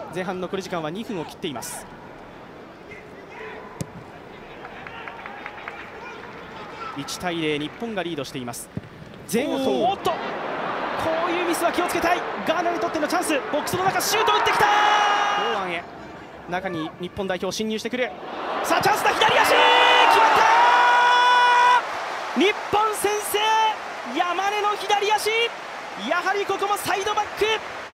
前半残り時間は2分を切っています。1対0、日本がリードしています。前半、おっと、こういうミスは気をつけたい。ガーナにとってのチャンス、ボックスの中シュートを打ってきた。堂安へ、中に日本代表侵入してくる。さあチャンスだ、左足決まった。日本先制、山根の左足。やはりここもサイドバック。